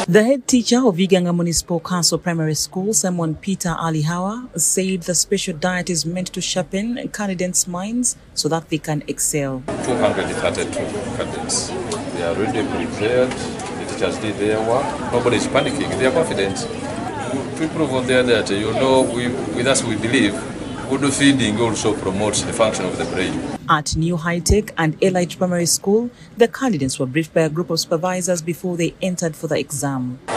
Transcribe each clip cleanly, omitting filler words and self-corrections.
The head teacher of Iganga Municipal Council Primary School, Simon Peter Alihawa, said the special diet is meant to sharpen candidates' minds so that they can excel. 232 candidates. They are already prepared. The teachers did their work. Nobody is panicking. They are confident. To improve on their diet, with us we believe good feeding also promotes the function of the brain. At New High Tech and Elite Primary School, the candidates were briefed by a group of supervisors before they entered for the exam. I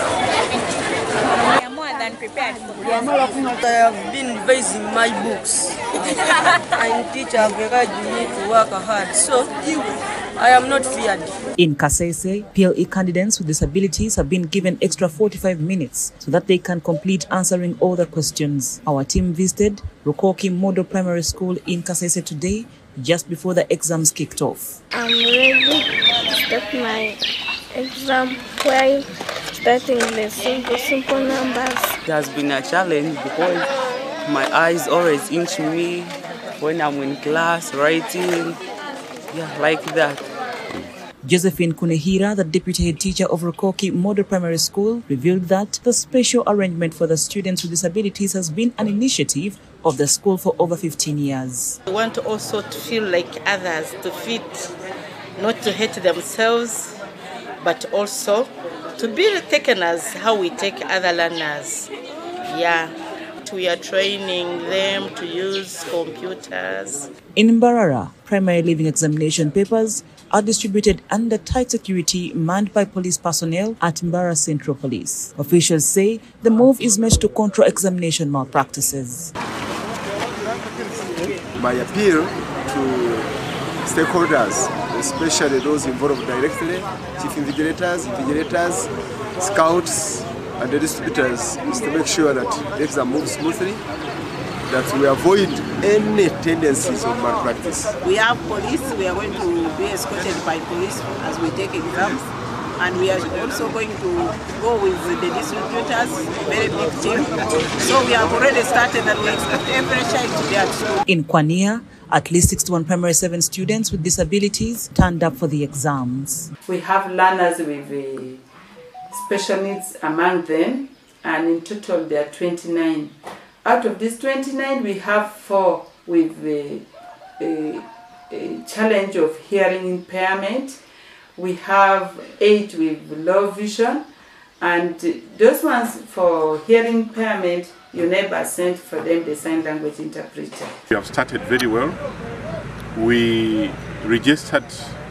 am more than prepared. I have been revising my books. And teacher have encouraged me to work hard. So I am not feared. In Kasese, PLE candidates with disabilities have been given extra 45 minutes so that they can complete answering all the questions. Our team visited Rukoki Model Primary School in Kasese today, just before the exams kicked off. I'm ready to start my exam while starting the simple numbers. It has been a challenge because my eyes always inch me when I'm in class writing, like that. Josephine Kunehira, the deputy head teacher of Rukoki Model Primary School, revealed that the special arrangement for the students with disabilities has been an initiative of the school for over 15 years. We want also to feel like others, to fit, not to hate themselves, but also to be taken as how we take other learners. We are training them to use computers. In Mbarara, primary living examination papers are distributed under tight security manned by police personnel at Mbarara Central Police. Officials say the move is meant to control examination malpractices. My appeal to stakeholders, especially those involved directly, chief invigilators, scouts, and the distributors, is to make sure that the exam moves smoothly, that we avoid any tendencies of malpractice. We have police, we are going to be escorted by police as we take exams, and we are also going to go with the distributors, a very big team. So we have already started and we expect every child to be at school. In Kwania, at least 61 primary 7 students with disabilities turned up for the exams. We have learners with special needs among them, and in total there are 29. Out of these 29, we have 4 with a challenge of hearing impairment. We have 8 with low vision, and those ones for hearing impairment, your neighbor sent for them the sign language interpreter. We have started very well. We registered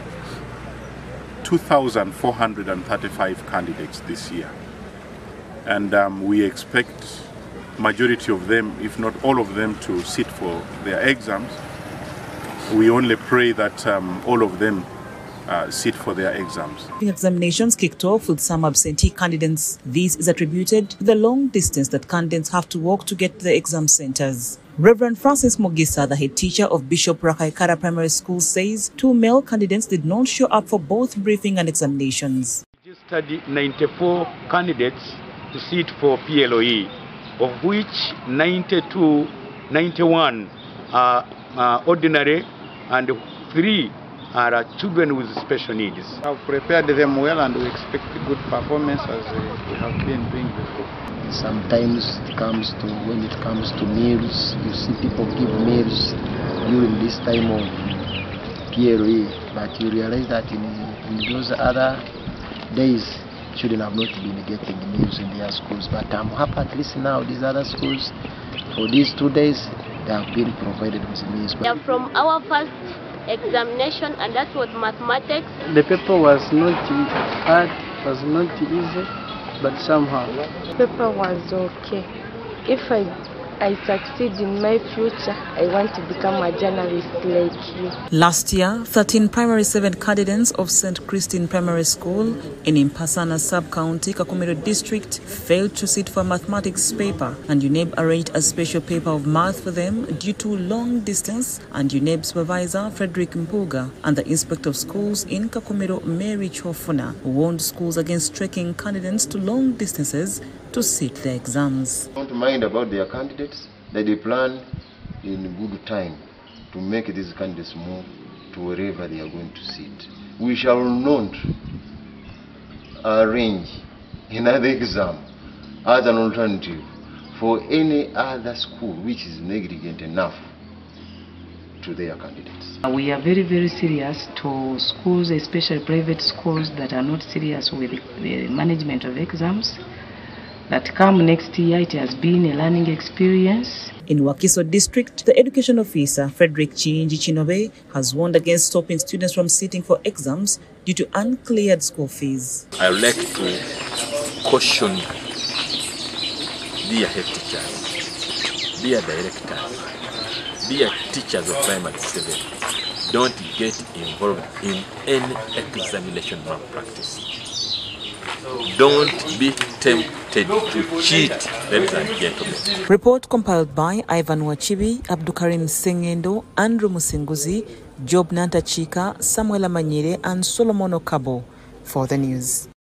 2,435 candidates this year, and we expect majority of them, if not all of them, to sit for their exams. We only pray that all of them sit for their exams. Examinations kicked off with some absentee candidates. This is attributed to the long distance that candidates have to walk to get to the exam centers. Reverend Francis Mogisa, the head teacher of Bishop Rakaikara Primary School, says 2 male candidates did not show up for both briefing and examinations. We registered 94 candidates to sit for PLOE, of which 91 are ordinary and 3 are children with special needs. I've prepared them well and we expect good performance as we have been doing before. Sometimes when it comes to meals, you see people give meals during this time of PLE, but you realize that in those other days, children have not been getting meals in their schools. But I'm happy at least now these other schools, for these 2 days, they have been provided with meals. Yeah, from our first examination, and that was mathematics. The paper was not hard, was not easy, but somehow. The paper was okay. If I succeed in my future, I want to become a journalist like you. Last year, 13 primary 7 candidates of St. Christine Primary School in Impasana Sub-County, Kakumiro District, failed to sit for a mathematics paper, and UNEB arranged a special paper of math for them due to long distance, and UNEB supervisor Frederick Mpuga and the inspector of schools in Kakumiro, Mary Chofuna, warned schools against trekking candidates to long distances to sit their exams. Don't mind about their candidates, that they plan in good time to make these candidates move to wherever they are going to sit. We shall not arrange another exam as an alternative for any other school which is negligent enough to their candidates. We are very, very serious to schools, especially private schools that are not serious with the management of exams. That come next year, it has been a learning experience. In Wakiso District, the education officer, Frederick Chinji Chinobe, has warned against stopping students from sitting for exams due to uncleared school fees. I would like to caution dear head teachers, dear directors, dear teachers of primary 7, don't get involved in any examination malpractice. Don't be tempted to cheat, ladies and gentlemen. Report compiled by Ivan Wachibi, Abdukarim Sengendo, Andrew Musinguzi, Job Nantachika, Samuel Amanyire and Solomon Okabo for the news.